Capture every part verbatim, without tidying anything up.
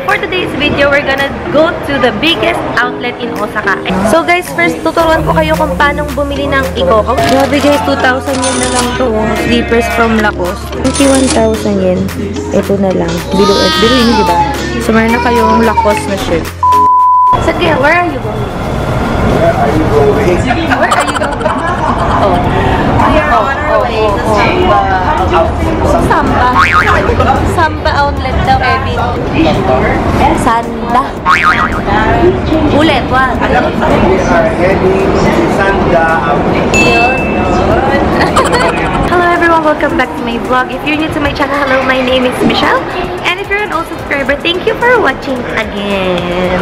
for today's video, we're gonna go to the biggest outlet in Osaka. So guys, first tuturuan ko kayo kung paano bumili ng Ikoka. Grabe guys, two thousand yen na lang to. Slippers from Lacoste. twenty-one thousand yen. Ito na lang. Bilo at bilo yun, di ba? So meron na kayong Lacoste na shirt. So kaya, where are you going? Where are you going? Where are you going? Oh. We are on our way to Samba. Samba outlet daw, Kevin. Sanda. Ulit, one. We are heading to Sanda outlet. Hello everyone, welcome back to my vlog. If you're new to my channel, hello, my name is Michelle. And if you're an old subscriber, thank you for watching again.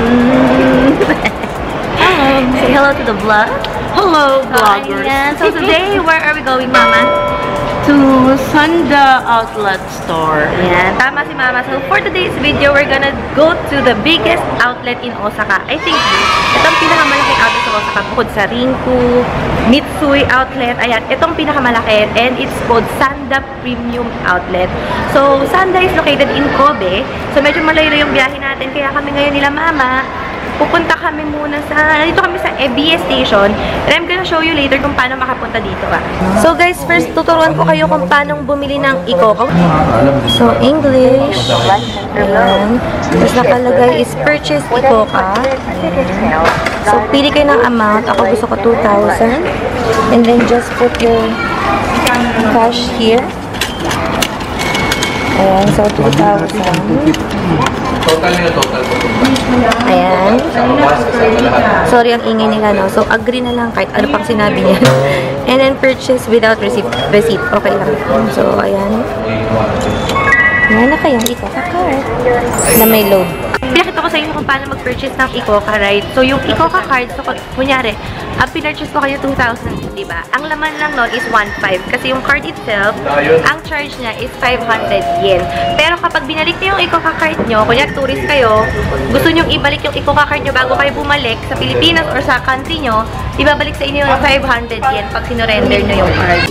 Um, say hello to the vlog. Hello, vloggers. Ayan. So today, where are we going, Mama? To Sanda Outlet Store. Ayan, tama si Mama. So for today's video, we're gonna go to the biggest outlet in Osaka. I think itong pinakamalaking outlet sa Osaka bukod sa Rinku, Mitsui Outlet. Ayan, itong pinakamalaki and it's called Sanda Premium Outlet. So Sanda is located in Kobe. So medyo malayo yung biyahe natin kaya kami ngayon nila Mama. Pupunta kami muna sa, dito kami sa Ebiye Station. And I'm gonna show you later kung paano makapunta dito ah. So guys, first tuturuan ko kayo kung paano bumili ng Ikoka. So English. Ayan. Tapos nakalagay is purchase Ikoka. Ayan. So pili kayo ng amount. Ako gusto ko two thousand. And then just put your cash here. Ayan, so two thousand. Total nila, total po. Ayan. Sorry ang ingay nila, no? So, agree na lang kahit ano pang sinabi niya. And then, purchase without receipt. Receipt. Okay lang. So, ayan. Ayan na kayong Ikoka card na may load. Pinakita ko sa inyo kung paano mag-purchase ng Ikoka, right? So, yung Ikoka card, so, kunyari, ang pinurchase ko kayo two thousand, diba? Ang laman lang nun is one five. Kasi yung card itself, ang charge niya is five hundred yen. Pero kapag binalik niyo yung Ikoka card nyo, kunyari tourist kayo, gusto nyo ibalik yung Ikoka card nyo bago kayo bumalik sa Pilipinas or sa country nyo, ibabalik sa inyo yung five hundred yen pag sinurrender nyo yung card.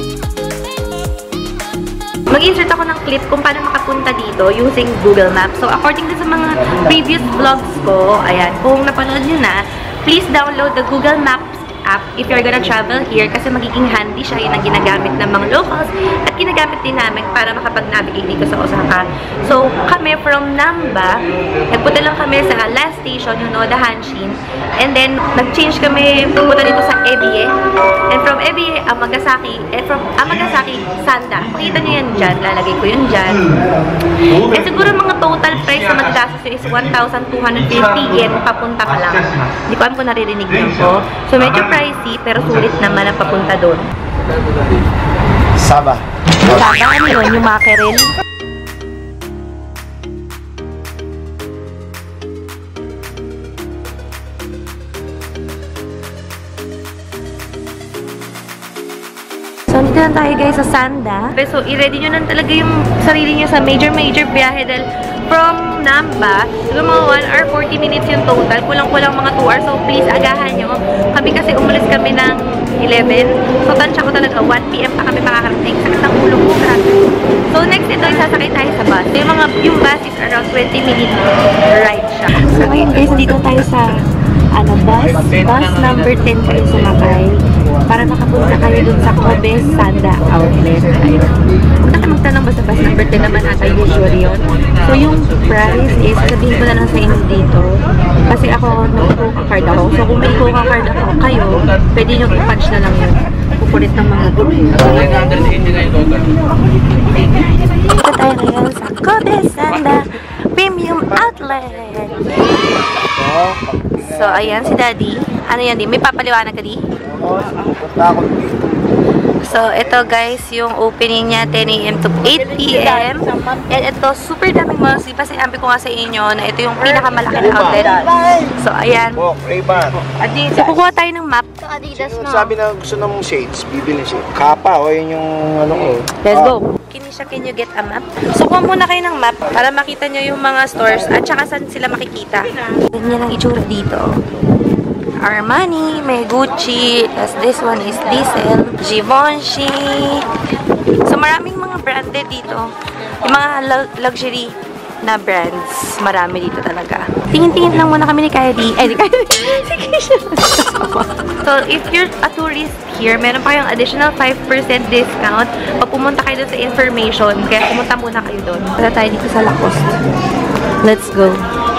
Mag-insert ako ng clip kung paano makapunta dito using Google Maps. So, according to sa mga previous vlogs ko, ayan, kung napanood nyo na, please download the Google Maps app if you're gonna travel here kasi magiging handy siya. Yun ang ginagamit ng mga locals at ginagamit din namin para makapag-navigate dito sa Osaka. So, kami from Namba, nagpunta lang kami sa last station, yung Noda Hanshin, and then nag-change kami, pumunta dito sa Ebiye, and from Ebiye, Amagasaki, and from Amagasaki, Sanda. Pakita nyo yan dyan, lalagay ko yun dyan. And siguro mga total price na magagastos yun is one thousand two hundred fifty yen papunta pa lang. Hindi ko alam kung naririnig nyo ko. So, medyo pricey, pero sulit naman ang papunta doon. Saba. Saba, ano yun? Yung mackerel? So, dito na tayo guys sa Sanda. So, i-ready nyo na talaga yung sarili nyo sa major-major biyahe dahil from Namba, siguro mga one hour forty minutes yung total. Kulang-kulang mga two hours. So, please, agahan nyo. Kami kasi umalis kami ng eleven. So, tansya ko talaga, one P M pa kami makakarating. Sakit ng ulo ko. So, next ito, isasakay tayo sa bus. So, yung, mga, yung bus is around twenty minute ride siya. So, ngayon guys, dito tayo sa ano, bus. Bus number ten kayo sumakay para makapunta kayo dun sa Kobe Sanda Outlet. Ayun. Huwag na magtanong ba sa bus number ten naman ata usually yun. So, yung price is, sabihin ko na lang sa inyo dito. Kasi ako, nag-Ikoka card ako. So, kung may Ikoka card ako kayo, pwede nyo i-punch na lang yun. Pupulit ng mga group. nine hundred eighty na yung total. Dito tayo ngayon sa Kobe Sanda Premium Outlet. So, ayan si Daddy. Ano yan, di? May papaliwanag ka, di? So, ito guys, yung opening niya ten A M to eight P M And ito, super daming malls. Diba sinabi ko nga sa inyo na ito yung pinakamalaki na outlet. So, ayan. So, kukuha tayo ng map. So, Adidas mo. Sabi na gusto ng shades, bibili siya. Kapa, o yun yung ano ko. Let's go. Kinisha, can you get a map? So, kuha muna kayo ng map para makita nyo yung mga stores at saka saan sila makikita. Ganyan ang itsura dito. Armani, may Gucci, as this one is Diesel, Givenchy. So, maraming mga branded dito. Yung mga luxury na brands. Marami dito talaga. Tingin-tingin lang muna kami ni Kylie. Eh, ni Kylie. So, if you're a tourist here, meron pa kayong additional five percent discount pag pumunta kayo doon sa information. Kaya pumunta muna kayo doon. Para tayo dito sa Lacoste. Let's go.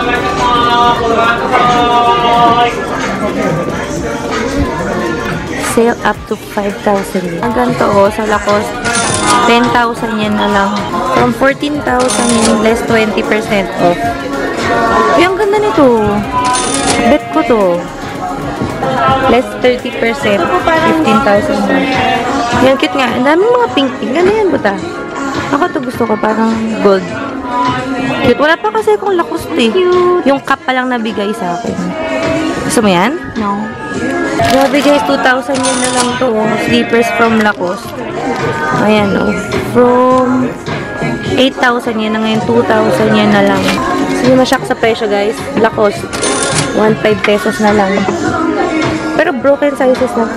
Sale up to five thousand yen. Ang ganito oh, sa Lacoste, ten thousand yen na lang. From fourteen thousand yen, less twenty percent off. Uy, ang ganda nito. Bet ko to. Less thirty percent. fifteen thousand yen. Yan, cute nga. Ang daming mga pink-pink. Ano yan, buta? Ako to gusto ko, parang gold. Cute. Wala pa kasi akong Lacoste eh. Yung cup pa lang nabigay sa akin. Gusto mo yan? No. Grabe guys, two thousand yen na lang to. Oh. Slippers from Lacoste. Ayan oh. From eight thousand yen na ngayon, two thousand yen na lang. Hindi ma-shock sa presyo guys. Lacoste. one point five pesos na lang. Pero broken sizes na.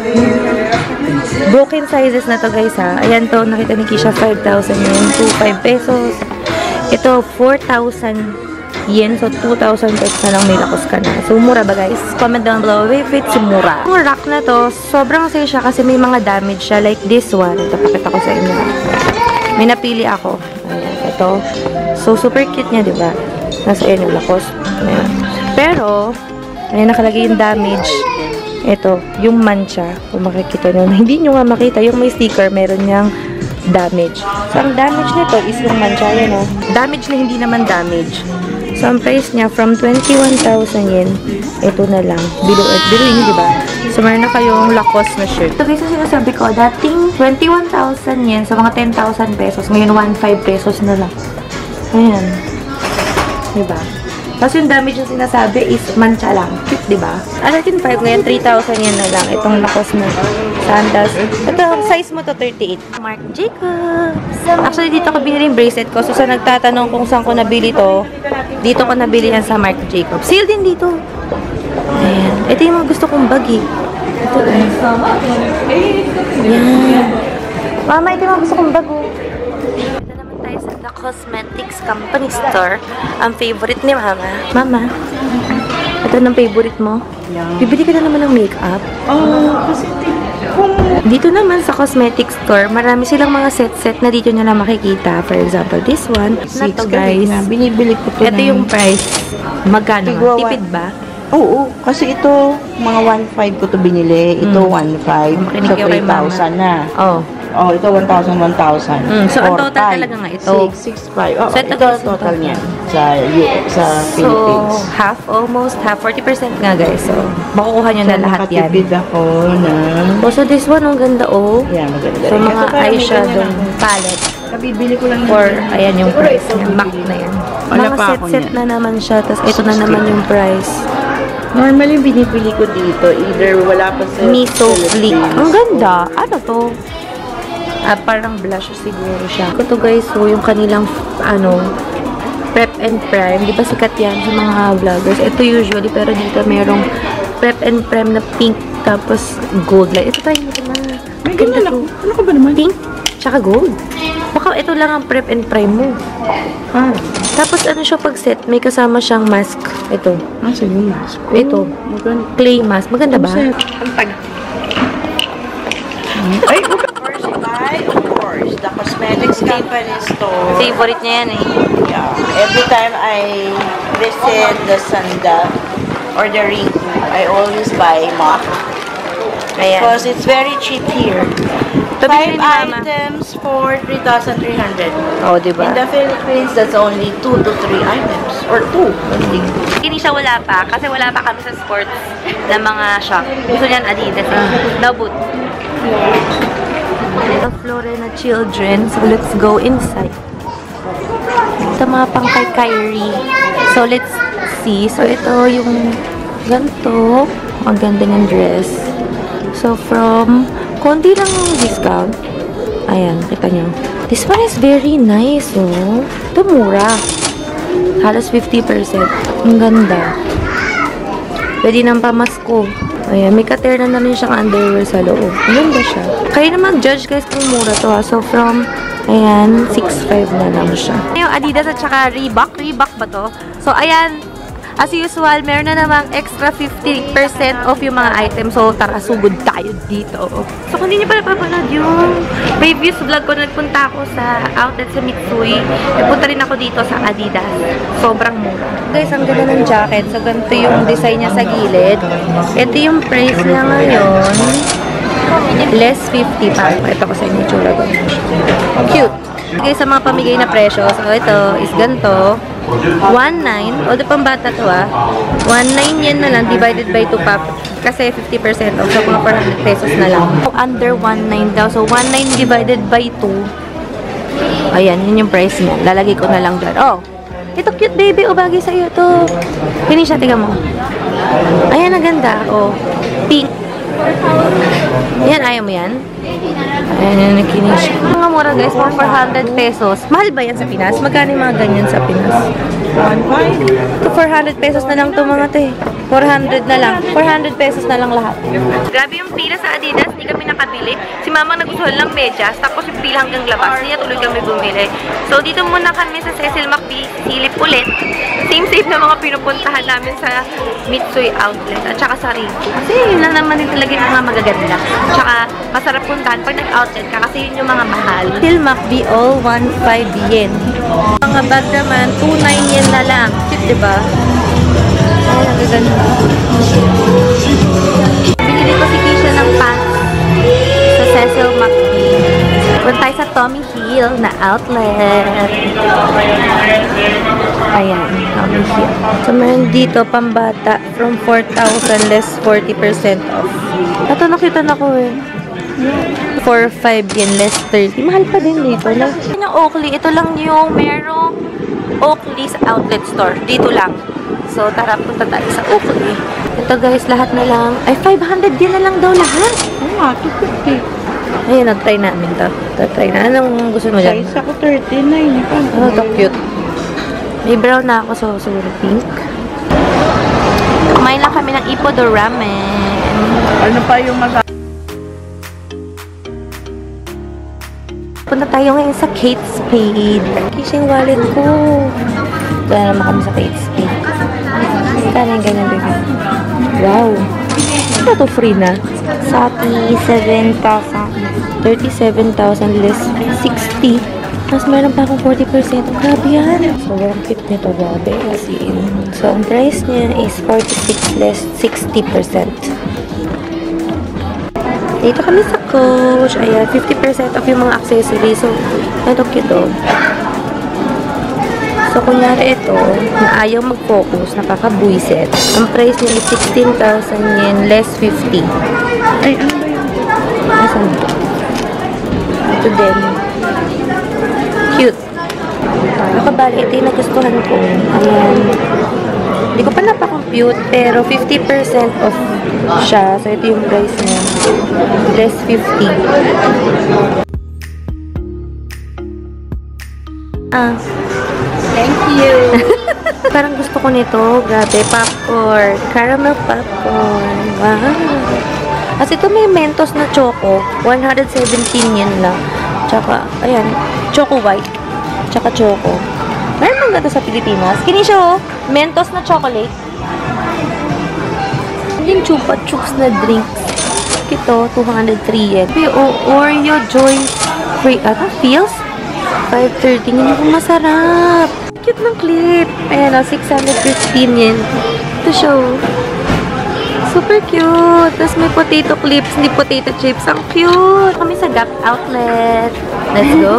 Broken sizes na to guys ha. Ayan to, nakita ni Kisha, five thousand yen. two point five pesos. Ito, four thousand yen. So, two thousand pesos na lang may Lacoste ka na. So, mura ba guys? Comment down below if it's mura. Yung rack na to, sobrang sayo siya kasi may mga damage siya. Like this one. Ito, pakita ko sa inyo. May napili ako. Ayan, ito. So, super cute niya, diba? Nasa ayan yung Lacoste. Ayan. Pero, ayan nakalagay yung damage. Ito, yung mancha. Kung makikita nyo. Hindi nyo nga makita. Yung may sticker, meron niyang damage. So, ang damage nito is yung mancha. Ayan o. Damage na hindi naman damage. So, ang price niya from twenty-one thousand yen. Ito na lang. Below at below yun, diba? So, meron na kayong Lacoste na shirt. So, guys, sinasabi ko, dating twenty-one thousand yen sa mga ten thousand pesos. Ngayon, one point five pesos na lang. Ayan. Diba? Tapos yung damage yung sinasabi is mancha lang. Cute, diba? Alatin five ngayon, three thousand yen na lang. Itong Lacoste na sandals. Ito, size mo to thirty-eight. Marc Jacobs. Actually, dito ko binili yung bracelet ko. So, sa nagtatanong kung saan ko nabili to, dito ko nabili yan sa Marc Jacobs. Sale din dito. Ayan. Ito yung mga gusto kong bag eh. Ito eh. Ayan. Mama, ito yung mga gusto kong bag oh. Sa The Cosmetics Company Store. Ang favorite ni Mama. Mama, ito ng favorite mo? Yeah. Bibili ka na naman ng makeup? Oh, kasi kung Dito naman sa cosmetics store, marami silang mga set-set na dito nyo lang makikita. For example, this one. Na to guys. na, binibili ko to Ito ng- yung price. Magkano? Tigwa- Tipid ba? Oo, kasi ito, mga one point five ko to binili. Ito, Mm. one point five. Makinig So, kayo kay three thousand na. Oh. Oh, ito, one thousand, one thousand. Mm, so, ang total talaga nga ito. six, six, five. Oh, So, ito ito, guys, ito total ito. niyan sa, U- sa So, Philippines. half, almost half. forty percent nga guys. So, makukuha nyo na So, lahat yan. nakatipid ako na... Oh, so this one, ang ganda oh. Yeah, maganda. So, rin. mga Ito, parang may eyeshadow ganyan ako. palette. Kabibili ko lang yan. Or, ayan yung Siguro price ito, niya. Mac bibili na yan. Wala Mga pa ako set-set niyan. na naman siya. Tapos, ito na naman yung price. Normally, binibili ko dito. Either wala pa sa Miso Flick. Philippines. Ang ganda. Ano to? Ah, parang blush siguro siya. Ito to guys, so yung kanilang, ano, Prep and Prime. Di ba sikat yan sa mga vloggers? Ito usually, pero dito merong Prep and Prime na pink, tapos gold light. Ito tayo mo na. May ganyan ako. Ano ka ba naman? Pink, tsaka gold. Baka ito lang ang Prep and Prime mo. Ah, Tapos ano siya pag set, may kasama siyang mask. Ito. nasa yung mask. Ito. Maganda. Clay mask. Maganda ba? Ang tag. Ay, of course, I, of course, the cosmetics company store. Favorite niya yan eh. Yeah. Every time I visit the Sanda or the Riku, I always buy MAC. Ayan. Because it's very cheap here. Pabili Five ni Mama. items for three thousand three hundred. Oh, diba? In the Philippines, that's only two to three items. Or two. only. Hindi siya wala pa, kasi wala pa kami sa sports na mga shop. Gusto niyan Adidas eh. Nabut. The Florena Children. So, let's go inside. Ito mga pang kay Kyrie. So, let's see. So, ito yung ganito. Ang ganda ng dress. So, from konti lang discount. Ayan, kita nyo. This one is very nice, oh. Ito mura. Halos fifty percent. Ang ganda. Pwede nang pamasko. Ayan, may katerna na rin siyang underwear sa loob. Ang ganda siya. Kayo na mag-judge guys kung mura to ha. So, from Ayan, six five na lang siya. Yung Adidas at saka Reebok. Reebok ba to? So, ayan. As usual, meron na namang extra fifty percent off yung mga items. So, tara, sugod tayo dito. So, kung hindi nyo pala papanood yung previous vlog ko, nagpunta ako sa outlet sa Mitsui. Nagpunta rin ako dito sa Adidas. Sobrang mura. Guys, ang ganda ng jacket. So, ganito yung design niya sa gilid. Ito yung price niya ngayon. Less fifty pa. Ito ko sa inyo tsura ko. Cute. Guys, sa mga pamigay na presyo. So, ito is ganito. one nine. O, di pang bata to ah. one nine yan na lang divided by two pa. Kasi fifty percent off. So, mga four hundred pesos na lang. So, under one nine daw. So, one nine divided by two. Ayan, yun yung price niya. Lalagay ko na lang dyan. Oh, ito cute baby. O, bagay sa'yo to. Finish siya. Tiga mo. Ayan, ang ganda. Oh, pink. Yan, ayaw mo yan? Ayan, yan, nakinis. Mga mura guys, for four hundred pesos. Mahal ba yan sa Pinas? Magkano yung mga ganyan sa Pinas? Ito, four hundred pesos na lang ito mga to eh. four hundred na lang. four hundred pesos na lang lahat. Grabe yung pila sa Adidas, hindi kami nakabili. Si mama nagustuhan lang medyas, tapos yung pila hanggang labas. Hindi tuloy kami bumili. So, dito muna kami sa Cecil McBee, silip ulit. Same-same na mga pinupuntahan namin sa Mitsui outlet at saka sa Riku. Kasi yun lang naman din talaga yung mga magaganda. Tsaka masarap puntahan pag nag-outlet ka kasi yun yung mga mahal. Cecil McBee all one five yen. Mga bag naman, two nine yen na lang. Cute, diba? Ay, nagaganda. Binili ko si Keisha ng pants sa Cecil McBee. Punta tayo sa Tommy Hill na outlet. Ayan, Tommy Hill. So, meron dito pambata from four thousand less forty percent off. Ito, nakita na ko eh. four five yen less thirty. Mahal pa din dito. Yung Oakley, ito lang yung merong Oakley's outlet store. Dito lang. So, tara, punta tayo sa Oakley. Ito guys, lahat na lang. Ay, five hundred yen na lang daw lahat. Oo nga, two fifty. Ayun, nag-try namin to. Try na. Anong gusto mo dyan? Size ako thirty-nine. Oh, ito cute. May brown na ako, so siguro pink. Kumain lang kami ng Ippodo ramen. Ano pa yung mas... Punta tayo ngayon sa Kate Spade. Kisha yung wallet ko. Kaya naman kami sa Kate Spade. Kaya yung ganyan, baby. Wow. Ito to free na. thirty-seven thousand. thirty-seven thousand less sixty. Tapos meron pa akong forty percent. Grabe yan. So, ang cute nito. Grabe. As in. So, ang price niya is forty-six less sixty percent. Dito kami sa Coach. Ayan, fifty percent off yung mga accessories. So, ito cute oh. So, kunyari ito, na ayaw mag-focus, nakakabuiset. Ang price niya is sixteen thousand yen less fifty. Ay, ano ba yun? Asan ito? Ito din. Cute. Nakabali, ito yung nagustuhan ko. Ayan. Hindi ko pa napakompute, pero fifty percent off siya. So, ito yung price niya. Less fifty. Ah. Thank you. Parang gusto ko nito. Grabe, popcorn. Caramel popcorn. Wow. Kasi ito may Mentos na choco. one hundred seventeen yen lang. Tsaka, ayan, choco white. Tsaka choco. Meron bang gato sa Pilipinas? Kinisha oh, Mentos na chocolate. Hindi yung chupa chups na drinks. Ito, two hundred three yen. May Oreo Joy Free, ano, feels? five thirty. Hindi ko masarap. Cute ng clip. Ayan o, six hundred fifteen yen. Ito show. Super cute. Tapos may potato clips, hindi potato chips. Ang cute. Kami sa Gap outlet. Let's go.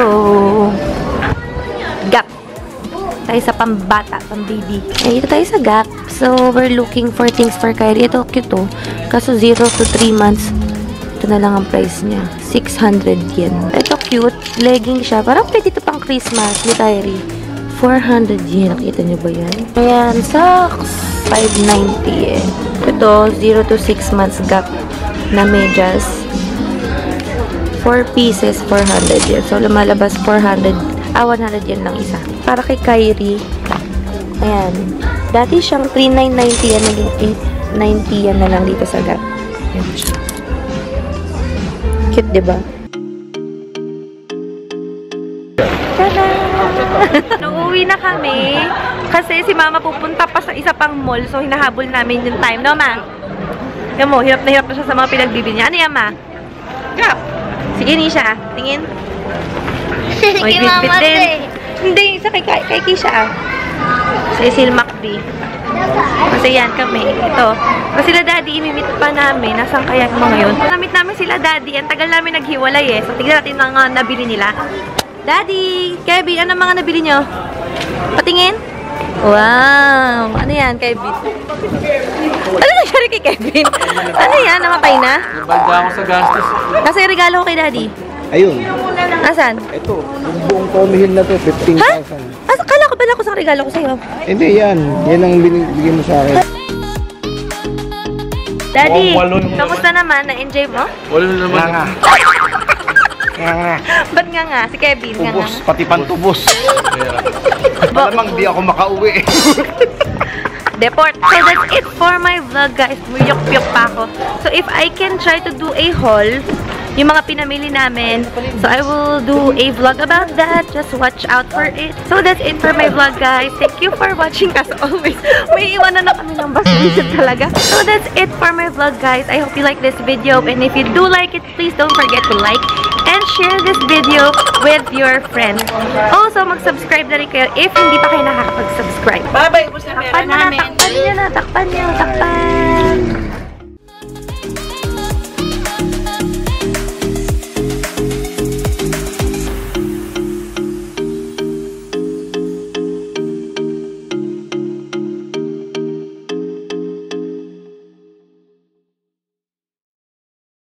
Gap. Tayo sa pambata, pambaby. Ay, ito tayo sa Gap. So, we're looking for things for Kyrie. Ito, cute oh. Kaso zero to three months. Ito na lang ang price niya. six hundred yen. Ito, cute. Legging siya. Parang pwede ito pang Christmas ni Kyrie. four hundred yen. Nakita niyo ba yan? Ayan, socks. five ninety yen. Ito, zero to six months Gap na medyas. four pieces, four hundred yen. So, lumalabas four hundred. Ah, one hundred yen lang isa. Para kay Kyrie. Ayan. Dati siyang three nine ninety yan. Naging eight ninety yan na lang dito sa Gap. Ayan siya. Cute, diba? Uuwi na kami kasi si Mama pupunta pa sa isa pang mall. So, hinahabol namin yung time. No, Ma? Yan mo, hirap na hirap na siya sa mga pinagbibili niya. Ano yan, Ma? Girl. Sige, Nisha. Tingin. May bitbit din. Hindi, isa kay, kay, kay Kisha. Cecil McBee. Kasi yan kami. Ito. Kasi sila Daddy, imimit pa namin. Nasaan kaya yung mga yun? Namit namin sila Daddy. Ang tagal namin naghiwalay eh. So, tignan natin ang mga nabili nila. Daddy! Kevin, ano mga nabili nyo? Patingin? Wow! Ano yan, Kevin? Ano nangyari kay Kevin? Ano yan? Namatay na? Nabalda ako sa gastos. Kasi yung regalo ko kay Daddy. Ayun. Nasaan? Ito, yung buong Tommy Hill na to, fifteen thousand. Ha? Ah, kala ko pala ko sa regalo ko sa'yo. Hindi, yan. Yan ang binibigay mo sa akin. Daddy, Oh, walo yung kamusta naman? Na-enjoy mo? Wala na naman. Nga nga. Nga nga. Ba't nga nga? Si Kevin, nga nga. Tubos, pati pantubos. Malamang di ako makauwi. Deport. So that's it for my vlog, guys. Muyok-piyok pa ako. So if I can try to do a haul, yung mga pinamili namin, so I will do a vlog about that. Just watch out for it. So that's it for my vlog, guys. Thank you for watching as always. May iwanan na kami ng basurisan talaga. So that's it for my vlog, guys. I hope you like this video. And if you do like it, please don't forget to like and share this video with your friends. Also, mag-subscribe na rin kayo if hindi pa kayo nakakapag-subscribe. Bye-bye. Ubus na Takpan pera nyo na, namin. takpan nyo na, takpan nyo, takpan.